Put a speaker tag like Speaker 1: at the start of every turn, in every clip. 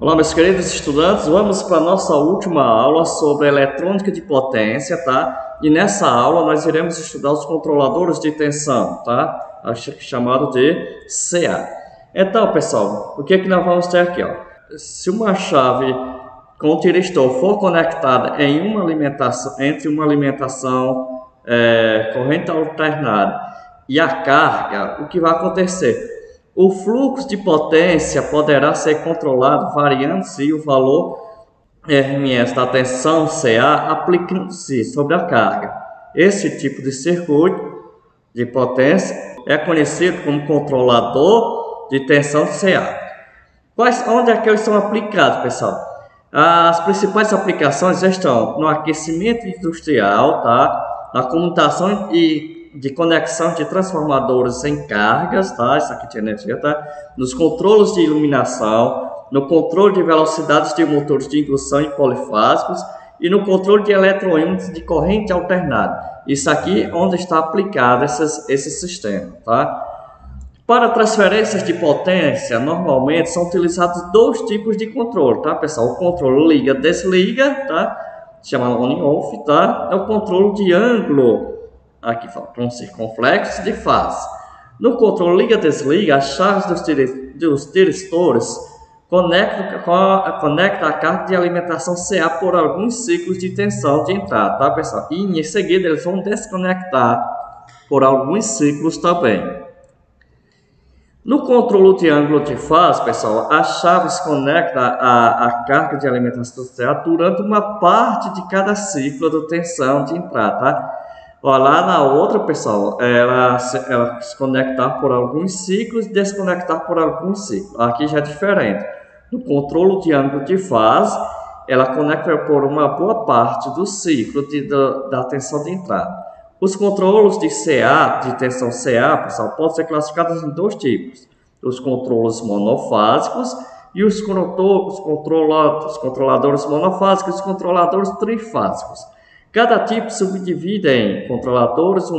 Speaker 1: Olá, meus queridos estudantes, vamos para a nossa última aula sobre eletrônica de potência, tá? E nessa aula nós iremos estudar os controladores de tensão, tá? Chamado de CA. Então, pessoal, o que é que nós vamos ter aqui, ó? Se uma chave com tiristor for conectada em uma alimentação, entre uma alimentação corrente alternada e a carga, o que vai acontecer? O fluxo de potência poderá ser controlado variando-se o valor RMS da tensão CA aplicando-se sobre a carga. Esse tipo de circuito de potência é conhecido como controlador de tensão CA. Onde é que eles são aplicados, pessoal? As principais aplicações estão no aquecimento industrial, tá? Na comutação de conexão de transformadores em cargas, tá? Isso aqui tinha energia, tá? Nos controles de iluminação, no controle de velocidades de motores de indução e polifásicos e no controle de eletroímãs de corrente alternada. Isso aqui onde está aplicado esse sistema, tá? Para transferências de potência, normalmente são utilizados dois tipos de controle, tá, pessoal? O controle liga-desliga, tá? Chama on-off, tá? É o controle de ângulo. Aqui falta um circunflexo de fase. No controle liga-desliga, as chaves dos tiristores conectam a carga de alimentação CA por alguns ciclos de tensão de entrada, tá, pessoal? E em seguida eles vão desconectar por alguns ciclos também. No controle de ângulo de fase, pessoal, as chaves conectam a carga de alimentação CA durante uma parte de cada ciclo de tensão de entrada, tá? Ó, lá na outra, pessoal, ela se conectar por alguns ciclos e desconectar por alguns ciclos. Aqui já é diferente. No controle de ângulo de fase, ela conecta por uma boa parte do ciclo da tensão de entrada. Os controles de CA, de tensão CA, pessoal, podem ser classificados em dois tipos. Os controles monofásicos e os controladores monofásicos e os controladores trifásicos. Cada tipo subdivide em controladores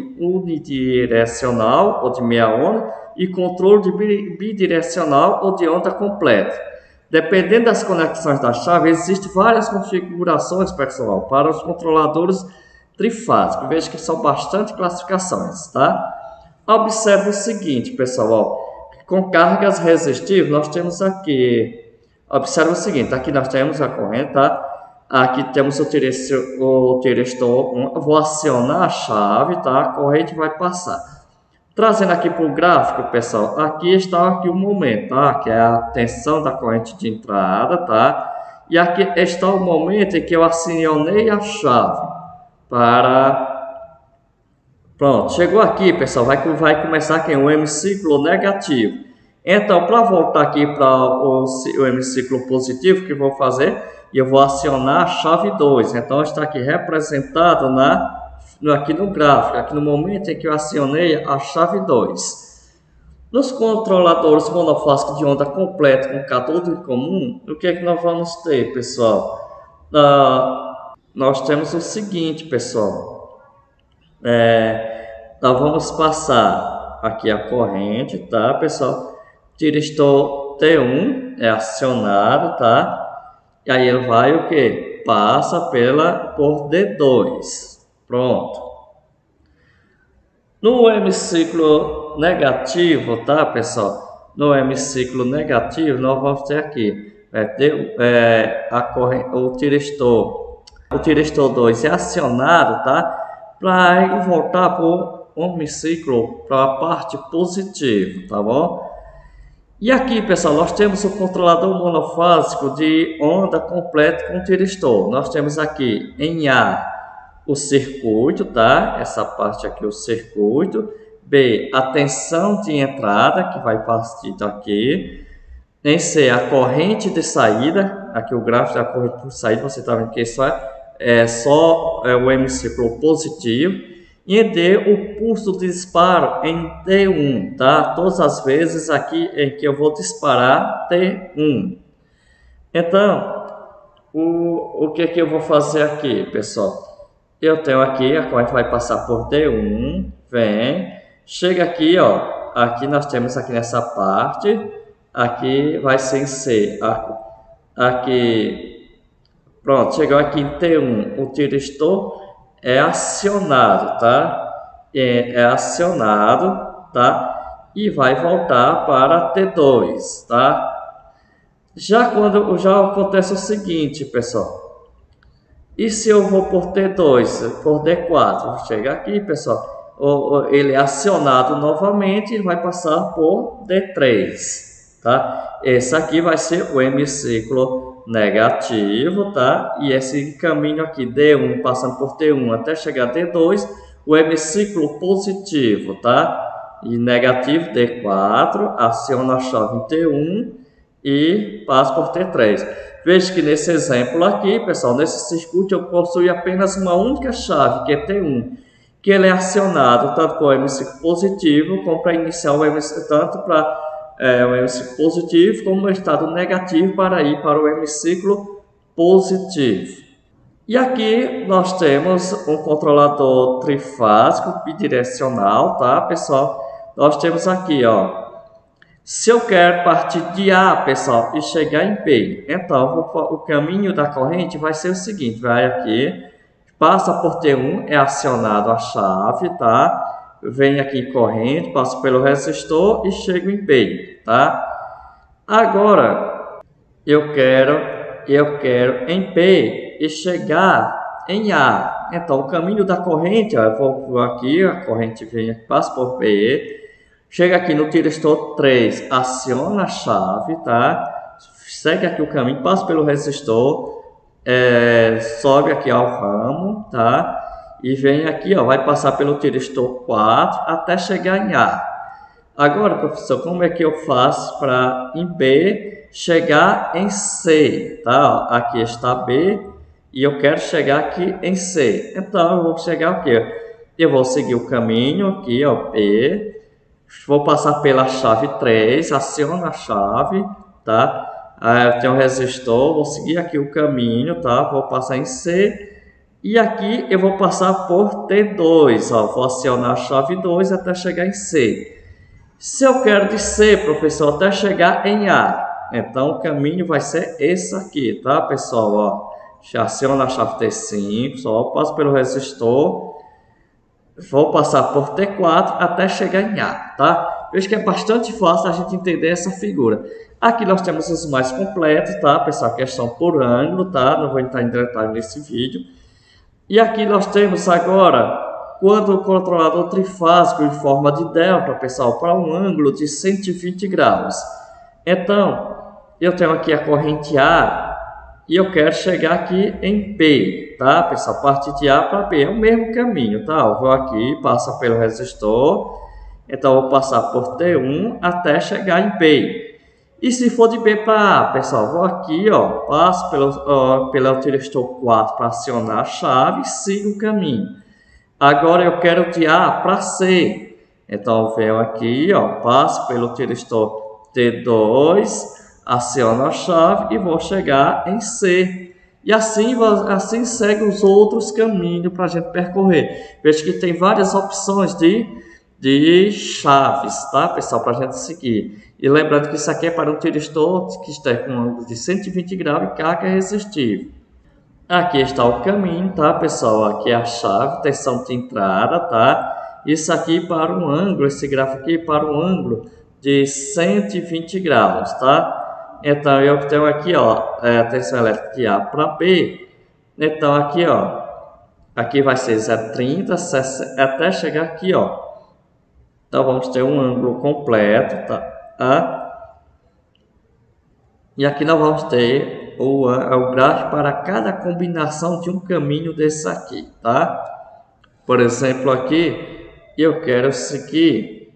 Speaker 1: unidirecional ou de meia onda e controle bidirecional ou de onda completa. Dependendo das conexões da chave, existem várias configurações, pessoal, para os controladores trifásicos. Veja que são bastante classificações, tá? Observe o seguinte, pessoal, ó, com cargas resistivas nós temos aqui. Observe o seguinte, aqui nós temos a corrente, tá? Aqui temos o tiristor, vou acionar a chave, tá? A corrente vai passar. Trazendo aqui para o gráfico, pessoal, aqui está aqui o momento, tá? Que é a tensão da corrente de entrada, tá? E aqui está o momento em que eu acionei a chave para... Pronto, chegou aqui, pessoal, vai começar aqui um hemiciclo negativo. Então, para voltar aqui para o hemiciclo positivo, o que eu vou fazer? Eu vou acionar a chave 2. Então, está aqui representado aqui no gráfico, aqui no momento em que eu acionei a chave 2. Nos controladores monofásicos de onda completa com catódo comum, o que é que nós vamos ter, pessoal? Nós temos o seguinte, pessoal. Nós vamos passar aqui a corrente, tá, pessoal? Tiristor T1 é acionado, tá? E aí ele vai o que? Passa por D2. Pronto. No hemiciclo negativo, tá, pessoal? No hemiciclo negativo, nós vamos ter aqui o tiristor 2 é acionado, tá? Para voltar para o hemiciclo, para a parte positiva, tá bom? E aqui, pessoal, nós temos o controlador monofásico de onda completa com tiristor. Nós temos aqui em A o circuito, tá? Essa parte aqui, o circuito. B, a tensão de entrada, que vai partir daqui. Em C, a corrente de saída. Aqui o gráfico da corrente de saída, você está vendo que isso é só o hemiciclo positivo. E em D, o pulso de disparo em T1, tá? Todas as vezes aqui em que eu vou disparar T1. Então, o que eu vou fazer aqui, pessoal? Eu tenho aqui, a corrente vai passar por D1, vem, chega aqui, ó. Aqui nós temos aqui nessa parte, aqui vai ser em C, aqui, pronto, chegou aqui em T1, o tiristor é acionado, tá? É acionado, tá? E vai voltar para T2, tá? Já acontece o seguinte, pessoal. E se eu vou por T2, por D4, vou chegar aqui, pessoal, ele é acionado novamente e vai passar por D3, tá? Esse aqui vai ser o hemiciclo negativo, tá? E esse caminho aqui, D1, passando por T1 até chegar a D2, o hemiciclo positivo, tá? E negativo, D4, aciona a chave em T1 e passa por T3. Veja que nesse exemplo aqui, pessoal, nesse circuito eu possuo apenas uma única chave, que é T1, que ele é acionado tanto para o hemiciclo positivo, como para iniciar o hemiciclo, tanto para o hemiciclo positivo, como no estado negativo para ir para o hemiciclo positivo. E aqui nós temos um controlador trifásico bidirecional, tá, pessoal? Nós temos aqui, ó. Se eu quero partir de A, pessoal, e chegar em B, então o caminho da corrente vai ser o seguinte, vai aqui, passa por T1, é acionado a chave, tá? Vem aqui corrente, passa pelo resistor e chego em B, tá? Agora, eu quero em B e chegar em A. Então, o caminho da corrente, ó, eu vou aqui, a corrente vem, passa por B, chega aqui no tiristor 3, aciona a chave, tá? Segue aqui o caminho, passa pelo resistor, sobe aqui ao ramo, tá? E vem aqui, ó, vai passar pelo tiristor 4 até chegar em A. Agora, professor, como é que eu faço para em B chegar em C, tá? Aqui está B e eu quero chegar aqui em C. Então, eu vou chegar aqui, eu vou seguir o caminho aqui, ó, B. Vou passar pela chave 3, aciono a chave, tá? Eu tenho um resistor, vou seguir aqui o caminho, tá? Vou passar em C. E aqui eu vou passar por T2, ó. Vou acionar a chave 2 até chegar em C. Se eu quero de C, professor, até chegar em A, então o caminho vai ser esse aqui, tá, pessoal? Ó, aciono a chave T5, só passo pelo resistor. Vou passar por T4 até chegar em A, tá? Veja que é bastante fácil a gente entender essa figura. Aqui nós temos os mais completos, tá, pessoal? Questão por ângulo, tá? Não vou entrar em detalhe nesse vídeo. E aqui nós temos agora, quando o controlador trifásico em forma de delta, pessoal, para um ângulo de 120 graus. Então, eu tenho aqui a corrente A e eu quero chegar aqui em B, tá, pessoal? Partir de A para B é o mesmo caminho, tá? Eu vou aqui, passa pelo resistor, então eu vou passar por T1 até chegar em B. E se for de B para A, pessoal, vou aqui, ó, passo pelo tiristor 4 para acionar a chave e sigo o caminho. Agora eu quero de A para C, então eu venho aqui, ó, passo pelo tiristor T2, aciono a chave e vou chegar em C. E assim segue os outros caminhos para a gente percorrer. Veja que tem várias opções de chaves, tá, pessoal, para a gente seguir. E lembrando que isso aqui é para um tiristor que está com um ângulo de 120 graus e carga resistível. Aqui está o caminho, tá, pessoal? Aqui é a chave, tensão de entrada, tá? Isso aqui para um ângulo, esse gráfico aqui para um ângulo de 120 graus, tá? Então, eu tenho aqui, ó, tensão elétrica de A para B. Então, aqui, ó, aqui vai ser 0,30 até chegar aqui, ó. Então, vamos ter um ângulo completo, tá? E aqui nós vamos ter o gráfico para cada combinação de um caminho desse aqui, tá? Por exemplo, aqui, eu quero seguir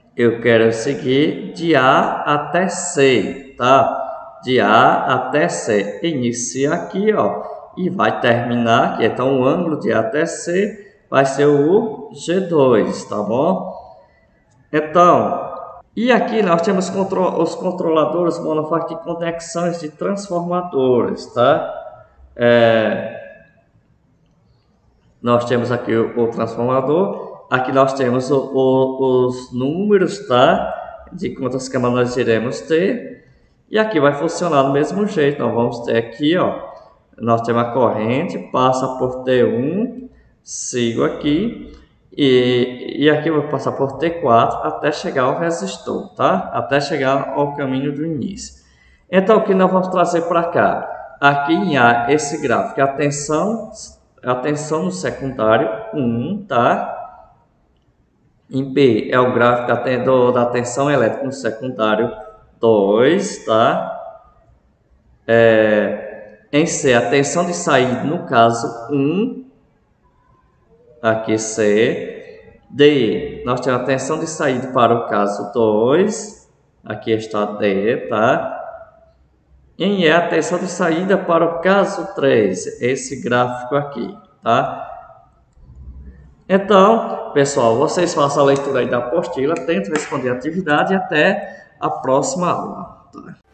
Speaker 1: de A até C, tá? De A até C. Inicia aqui, ó, e vai terminar aqui. Então, o ângulo de A até C vai ser o G2, tá bom? Então, e aqui nós temos os controladores monofásico de conexões de transformadores, tá? Nós temos aqui o transformador. Aqui nós temos os números, tá? De quantas camadas nós iremos ter. E aqui vai funcionar do mesmo jeito. Nós vamos ter aqui, ó, nós temos a corrente, passa por T1, sigo aqui, e aqui eu vou passar por T4 até chegar ao resistor, tá? Até chegar ao caminho do início. Então, o que nós vamos trazer para cá? Aqui em A, esse gráfico, a tensão no secundário 1, tá? Em B, é o gráfico da tensão elétrica no secundário 2, tá? Em C, a tensão de saída, no caso 1, aqui C. D, nós temos a tensão de saída para o caso 2, aqui está D, tá? Em E, a tensão de saída para o caso 3, esse gráfico aqui, tá? Então, pessoal, vocês façam a leitura aí da apostila, tentem responder a atividade e até a próxima aula. Tá?